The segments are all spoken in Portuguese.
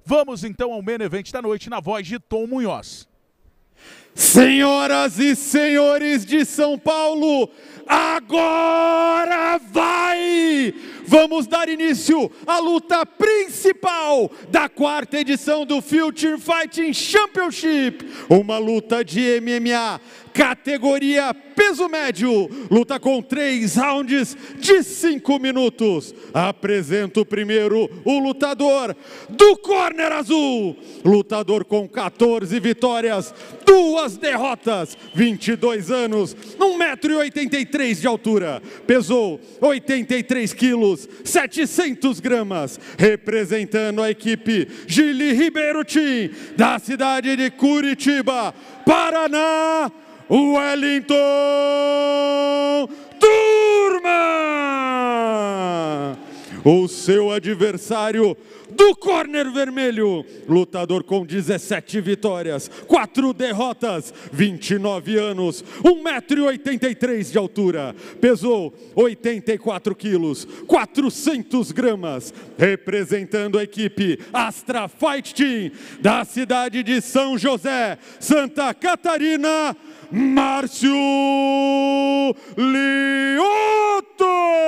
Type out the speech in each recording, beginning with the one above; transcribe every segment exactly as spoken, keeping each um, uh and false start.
Vamos então ao main event da noite na voz de Tom Munhoz. Senhoras e senhores de São Paulo, agora vai! Vamos dar início à luta principal da quarta edição do Future Fighting Championship, uma luta de M M A, categoria peso médio, luta com três rounds de cinco minutos. Apresento primeiro o lutador do corner azul, lutador com quatorze vitórias, duas derrotas, vinte e dois anos, um metro e oitenta e três de altura, pesou oitenta e três quilos, setecentas gramas, representando a equipe Gili Ribeiro Team, da cidade de Curitiba, Paraná, Wellington Turma! O seu adversário do corner vermelho, lutador com dezessete vitórias, quatro derrotas, vinte e nove anos, um metro e oitenta e três de altura, pesou oitenta e quatro quilos, quatrocentas gramas, representando a equipe Astra Fight Team, da cidade de São José, Santa Catarina, Márcio Lioto!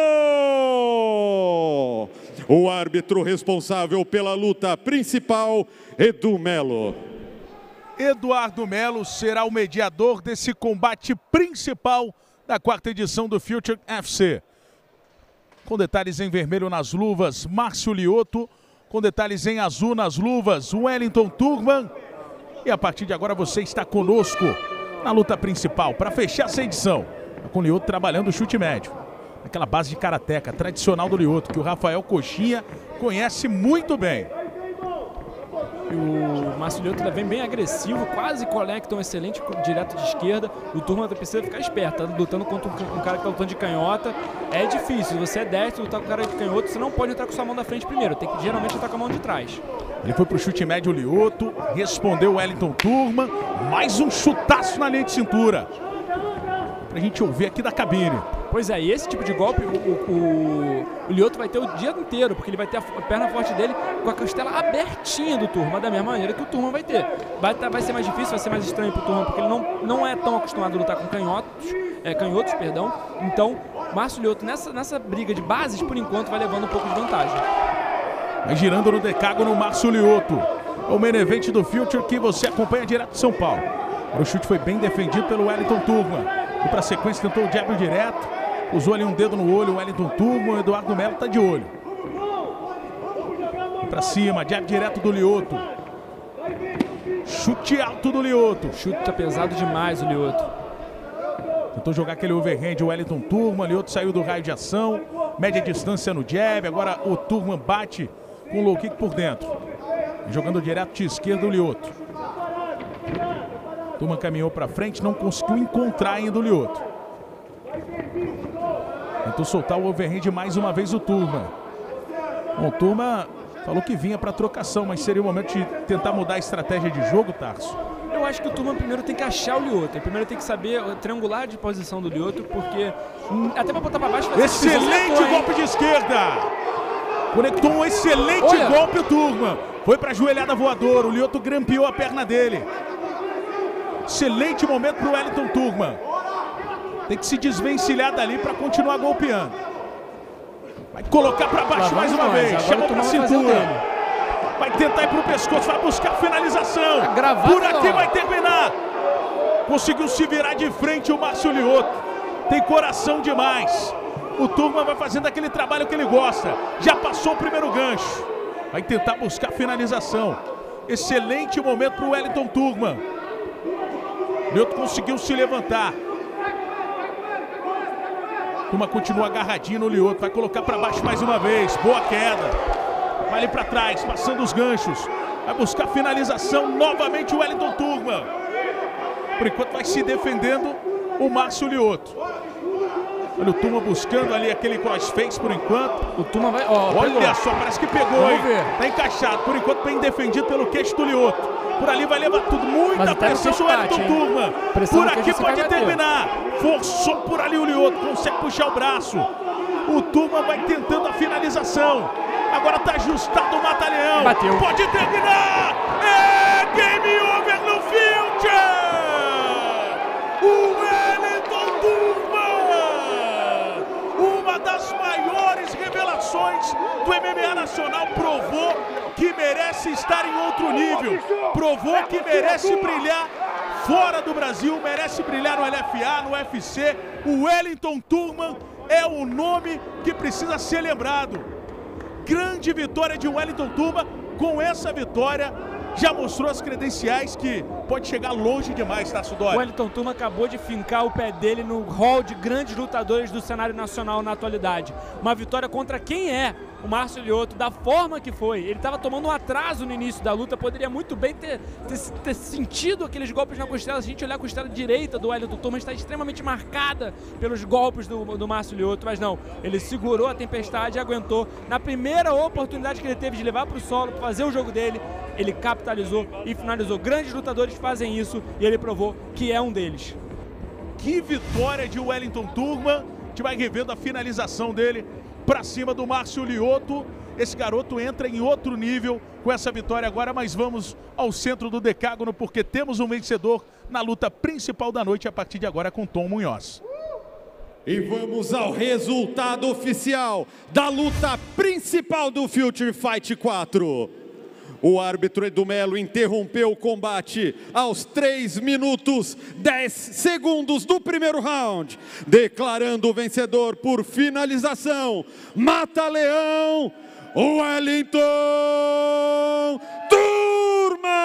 O árbitro responsável pela luta principal, Edu Melo. Eduardo Melo será o mediador desse combate principal da quarta edição do Future F C. Com detalhes em vermelho nas luvas, Márcio Lioto. Com detalhes em azul nas luvas, Wellington Turman. E a partir de agora você está conosco na luta principal para fechar essa edição. Com o Lioto trabalhando o chute médio. Aquela base de karateca tradicional do Lioto, que o Rafael Coxinha conhece muito bem. E o Márcio Lioto vem bem agressivo, quase conecta um excelente direto de esquerda. O Turma precisa ficar esperto, tá lutando contra um cara que tá lutando de canhota. É difícil, se você é destro, lutar com um cara de canhoto, você não pode entrar com sua mão da frente primeiro, tem que geralmente entrar com a mão de trás. Ele foi pro chute médio, o Lioto, respondeu o Wellington Turma, mais um chutaço na linha de cintura. Pra gente ouvir aqui da cabine. Pois é, e esse tipo de golpe, o, o, o Lioto vai ter o dia inteiro, porque ele vai ter a perna forte dele com a costela abertinha do Turma, da mesma maneira que o Turma vai ter. Vai, vai ser mais difícil, vai ser mais estranho pro Turma, porque ele não, não é tão acostumado a lutar com canhotos, é, canhotos, perdão. Então, Márcio Lioto, nessa, nessa briga de bases, por enquanto, vai levando um pouco de vantagem. Vai girando no decágono o Márcio Lioto. É o main event do Future que você acompanha direto de São Paulo. O chute foi bem defendido pelo Wellington Turma. E para a sequência tentou o jab direto. Usou ali um dedo no olho, o Wellington Turma, o Eduardo Melo está de olho. E para cima, jab direto do Lioto. Chute alto do Lioto. Chute tá pesado demais o Lioto. Tentou jogar aquele overhand, o Wellington Turma, o Lioto saiu do raio de ação. Média distância no jab, agora o Turma bate com o low kick por dentro. Jogando direto de esquerda o Lioto. Turma caminhou para frente, não conseguiu encontrar ainda o Lioto. Tentou soltar o overhand mais uma vez o Turma. Bom, o Turma falou que vinha para trocação, mas seria o momento de tentar mudar a estratégia de jogo, Tarso? Eu acho que o Turma primeiro tem que achar o Lioto. Ele primeiro tem que saber o triangular de posição do Lioto, porque hum, até para botar para baixo... Vai excelente ser golpe de esquerda! Conectou um excelente Olha. golpe o Turma. Foi para a joelhada voadora, o Lioto grampeou a perna dele. Excelente momento para o Wellington Turma. Tem que se desvencilhar dali para continuar golpeando. Vai colocar para baixo mais uma vez. Chamou para a cintura. Vai tentar ir para o pescoço. Vai buscar a finalização. Por aqui vai terminar. Conseguiu se virar de frente o Márcio Lioto. Tem coração demais. O Turma vai fazendo aquele trabalho que ele gosta. Já passou o primeiro gancho. Vai tentar buscar a finalização. Excelente momento para o Wellington Turma. Lioto conseguiu se levantar. Turma continua agarradinho no Lioto. Vai colocar para baixo mais uma vez. Boa queda. Vai ali para trás, passando os ganchos. Vai buscar finalização. Novamente o Wellington Turma. Por enquanto vai se defendendo o Márcio Lioto. Olha o Turma buscando ali aquele crossface por enquanto. O Turma vai... Ó, Olha pegou. só, parece que pegou, hein? Tá encaixado. Por enquanto bem defendido pelo queixo do Lioto. Por ali vai levar tudo. Muita pressão do Wellington Turma. Por aqui pode terminar. Forçou por ali o Lioto. Consegue puxar o braço. O Turma vai tentando a finalização. Agora tá ajustado o Mata-Leão. Bateu. Pode terminar. É game over no Future. O Wellington Turma, uma das maiores revelações do M M A nacional, provou que merece estar em outro nível. Provou que merece brilhar fora do Brasil, merece brilhar no L F A, no U F C. O Wellington Turma é o nome que precisa ser lembrado. Grande vitória de Wellington Turma. Com essa vitória, já mostrou as credenciais que pode chegar longe demais, Tasso Dória. O Wellington Turma acabou de fincar o pé dele no hall de grandes lutadores do cenário nacional na atualidade. Uma vitória contra quem é o Márcio Lioto, da forma que foi. Ele estava tomando um atraso no início da luta, poderia muito bem ter, ter, ter sentido aqueles golpes na costela. Se a gente olhar a costela direita do Wellington Turma, está extremamente marcada pelos golpes do, do Márcio Lioto, mas não, ele segurou a tempestade e aguentou. Na primeira oportunidade que ele teve de levar para o solo, para fazer o jogo dele, ele capitalizou e finalizou. Grandes lutadores fazem isso e ele provou que é um deles. Que vitória de Wellington Turma. A gente vai revendo a finalização dele para cima do Márcio Lioto. Esse garoto entra em outro nível com essa vitória agora, mas vamos ao centro do decágono porque temos um vencedor na luta principal da noite a partir de agora com Tom Munhoz. E vamos ao resultado oficial da luta principal do Future Fight quatro. O árbitro Edu Melo interrompeu o combate aos três minutos dez segundos do primeiro round, declarando o vencedor por finalização, Mata-Leão, Wellington Turma!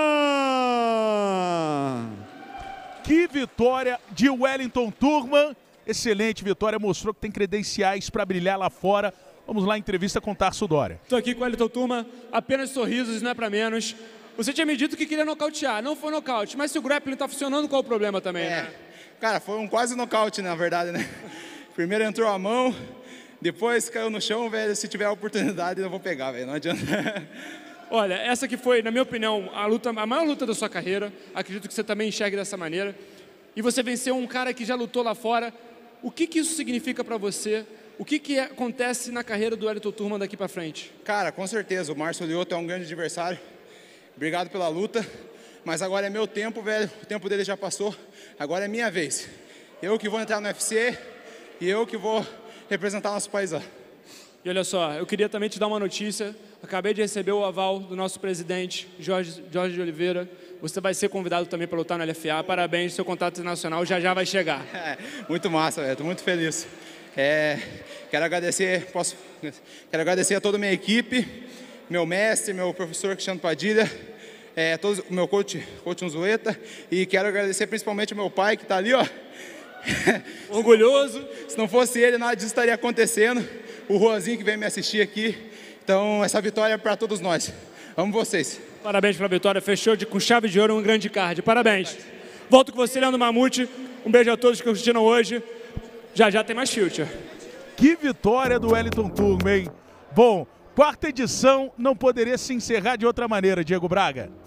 Que vitória de Wellington Turma, excelente vitória, mostrou que tem credenciais para brilhar lá fora. Vamos lá, entrevista com Tasso Dória. Estou aqui com o Wellington Turma, apenas sorrisos, não é para menos. Você tinha me dito que queria nocautear, não foi nocaute, mas se o grappling está funcionando, qual o problema também? É, né? cara, foi um quase nocaute, na verdade, né? Primeiro entrou a mão, depois caiu no chão, velho, se tiver a oportunidade eu vou pegar, velho, não adianta. Olha, essa que foi, na minha opinião, a, luta, a maior luta da sua carreira, acredito que você também enxergue dessa maneira, e você venceu um cara que já lutou lá fora. O que, que isso significa para você? O que, que acontece na carreira do Wellington Turma daqui para frente? Cara, com certeza, o Márcio Lioto é um grande adversário. Obrigado pela luta, mas agora é meu tempo, velho. O tempo dele já passou, agora é minha vez. Eu que vou entrar no U F C e eu que vou representar nosso país lá. E olha só, eu queria também te dar uma notícia. Acabei de receber o aval do nosso presidente, Jorge, Jorge de Oliveira. Você vai ser convidado também para lutar no L F A. Parabéns, seu contato internacional já já vai chegar. É, muito massa, velho. Estou muito feliz. É, quero agradecer, posso, quero agradecer a toda a minha equipe, meu mestre, meu professor Cristiano Padilha, é, todos, meu coach, coach Unzueta, e quero agradecer principalmente ao meu pai que está ali, ó. Orgulhoso. Se não fosse ele, nada disso estaria acontecendo. O Juanzinho que veio me assistir aqui. Então, essa vitória é para todos nós. Amo vocês. Parabéns pela vitória. Fechou de, com chave de ouro um grande card. Parabéns. Volto com você, Leandro Mamute. Um beijo a todos que assistiram hoje. Já já tem mais Future. Que vitória do Wellington Turma, hein? Bom, quarta edição não poderia se encerrar de outra maneira, Diego Braga.